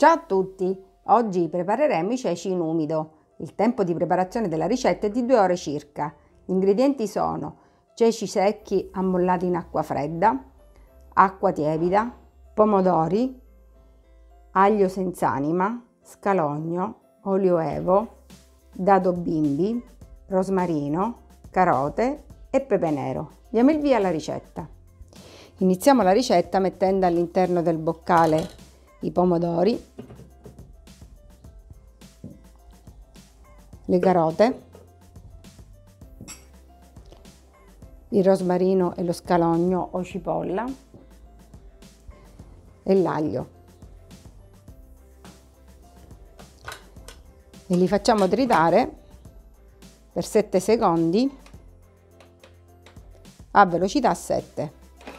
Ciao a tutti! Oggi prepareremo i ceci in umido. Il tempo di preparazione della ricetta è di 2 ore circa. Gli ingredienti sono ceci secchi ammollati in acqua fredda, acqua tiepida, pomodori, aglio senza anima, scalogno, olio evo, dado bimbi, rosmarino, carote e pepe nero. Diamo il via alla ricetta. Iniziamo la ricetta mettendo all'interno del boccale i pomodori, le carote, il rosmarino e lo scalogno o cipolla e l'aglio e li facciamo tritare per 7 secondi a velocità 7.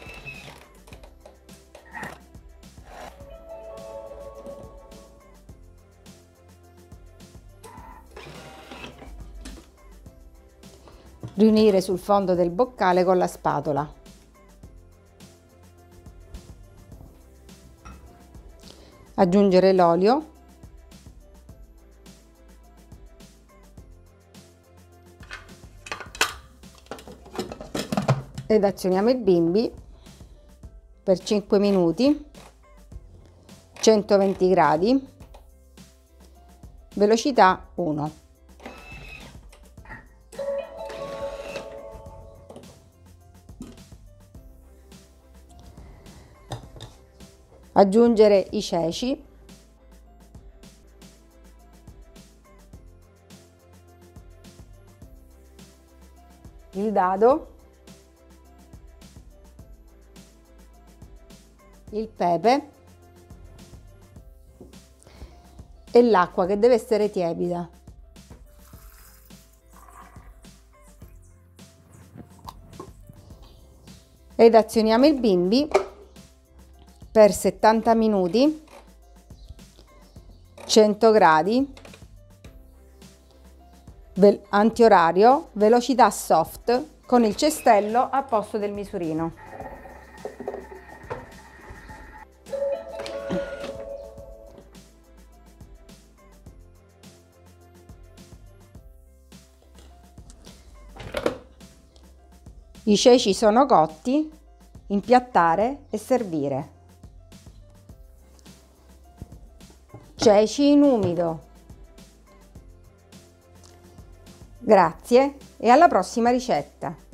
Riunire sul fondo del boccale con la spatola. Aggiungere l'olio. Ed azioniamo il bimbi per 5 minuti, 120 gradi, velocità 1. Aggiungere i ceci, il dado, il pepe e l'acqua che deve essere tiepida. Ed azioniamo il bimbi per 70 minuti, 100 gradi, antiorario, velocità soft, con il cestello a posto del misurino. I ceci sono cotti, impiattare e servire. Ceci in umido. Grazie e alla prossima ricetta!